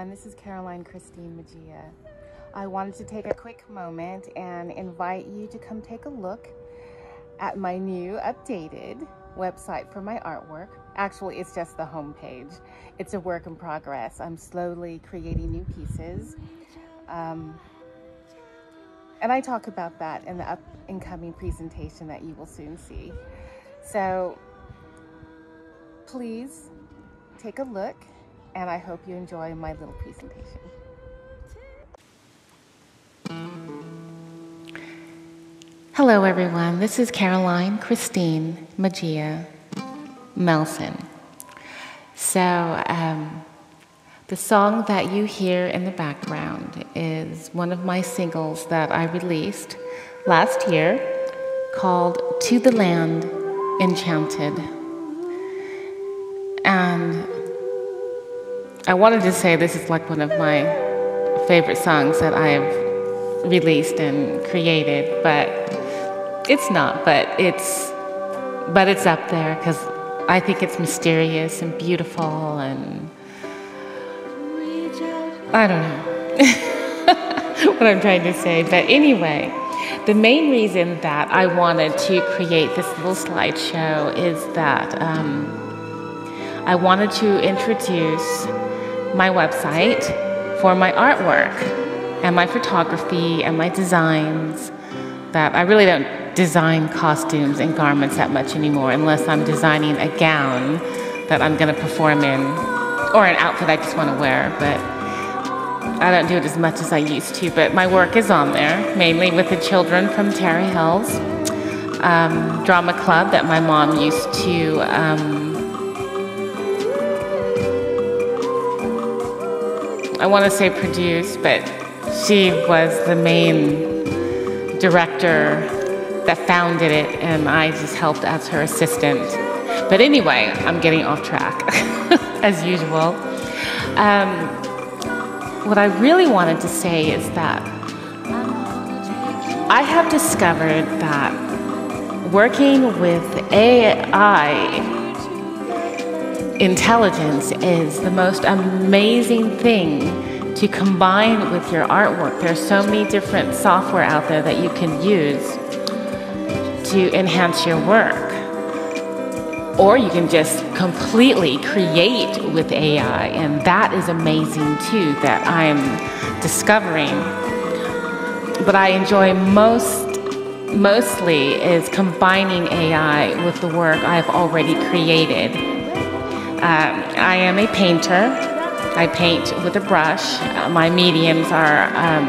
everyone. This is Caroline Magia. I wanted to take a quick moment and invite you to come take a look at my new updated website for my artwork. Actually, it's just the homepage. It's a work in progress. I'm slowly creating new pieces. And I talk about that in the incoming presentation that you will soon see. So please take a look, and I hope you enjoy my little presentation. Hello everyone, this is Caroline Magia, Melson. So the song that you hear in the background is one of my singles that I released last year called To the Land Enchanted. And I wanted to say this is like one of my favorite songs that I've released and created, but it's not, but it's up there because I think it's mysterious and beautiful, and I don't know what I'm trying to say. But anyway, the main reason that I wanted to create this little slideshow is that I wanted to introduce my website for my artwork and my photography and my designs. That I really don't design costumes and garments that much anymore unless I'm designing a gown that I'm going to perform in, or an outfit I just want to wear, but I don't do it as much as I used to. But my work is on there, mainly with the children from Terry Hills drama club that my mom used to I want to say produce, but she was the main director that founded it, and I just helped as her assistant. But anyway, I'm getting off track, as usual. What I really wanted to say is that I have discovered that working with AI intelligence is the most amazing thing to combine with your artwork. There's so many different software out there that you can use to enhance your work. Or you can just completely create with AI, and that is amazing too, that I'm discovering. But I enjoy mostly is combining AI with the work I've already created. I am a painter. I paint with a brush. My mediums are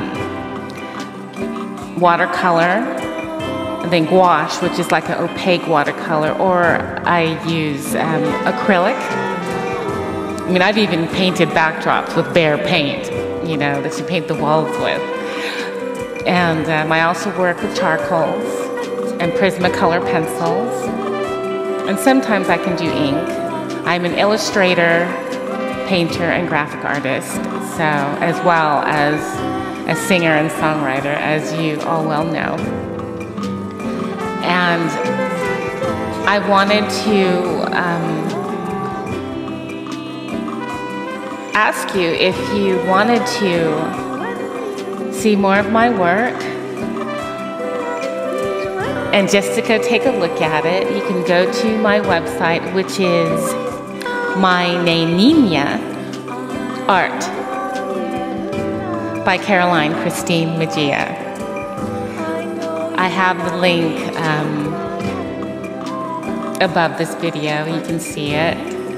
watercolor, and then gouache, which is like an opaque watercolor, or I use acrylic. I mean, I've even painted backdrops with bare paint, you know, that you paint the walls with. And I also work with charcoals and Prismacolor pencils, and sometimes I can do ink. I'm an illustrator, painter, and graphic artist, so as well as a singer and songwriter, as you all well know. And I wanted to ask you if you wanted to see more of my work and just to go take a look at it. You can go to my website, which is my Naenia Art by Caroline Magia. I have the link above this video. You can see it.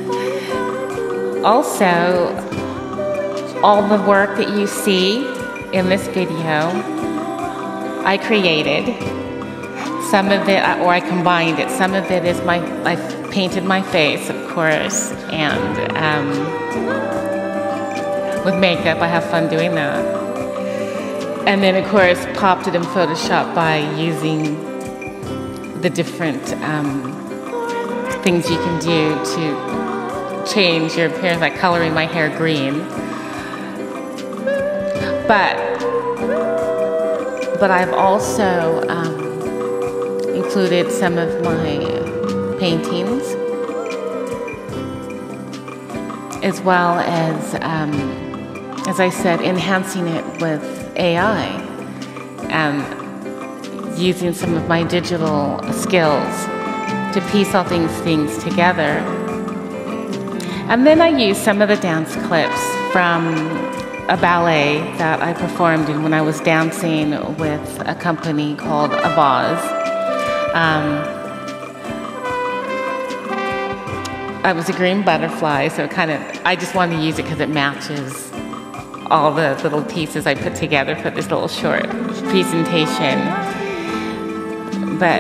Also, all the work that you see in this video, I created. Some of it, or I combined it. Some of it is I've painted my face, of course, and with makeup. I have fun doing that. And then, of course, popped it in Photoshop by using the different things you can do to change your appearance, like coloring my hair green. But I've also included some of my paintings, as well as as I said, enhancing it with AI and using some of my digital skills to piece all these things together. And then I used some of the dance clips from a ballet that I performed in when I was dancing with a company called AVAZ. I was a green butterfly, so I just wanted to use it because it matches all the little pieces I put together for this little short presentation. But,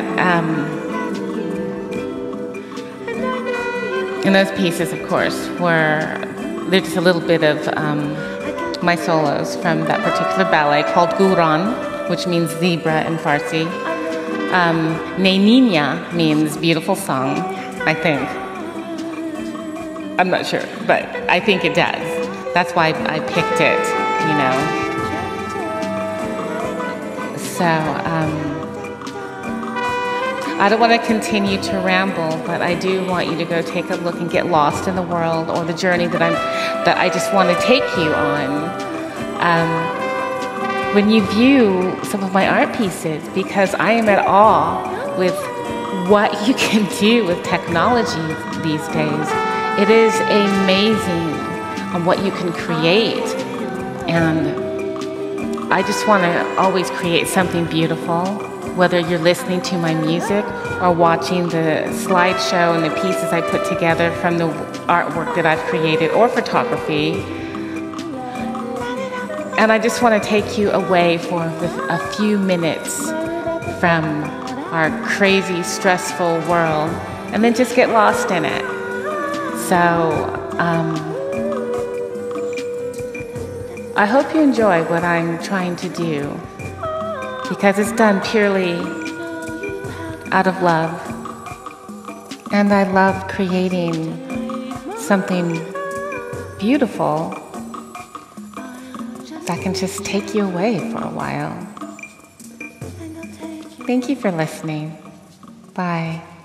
and those pieces, of course, they're just a little bit of my solos from that particular ballet called Gruan, which means zebra in Farsi. Naenia means beautiful song, I think. I'm not sure, but I think it does. That's why I picked it, you know. So, I don't want to continue to ramble, but I do want you to go take a look and get lost in the world or the journey that I just want to take you on. When you view some of my art pieces, because I am at awe with what you can do with technology these days. It is amazing on what you can create, and I just want to always create something beautiful, whether you're listening to my music or watching the slideshow and the pieces I put together from the artwork that I've created or photography. And I just want to take you away for a few minutes from our crazy, stressful world and then just get lost in it. So, I hope you enjoy what I'm trying to do, because it's done purely out of love. And I love creating something beautiful that can just take you away for a while. Thank you for listening. Bye.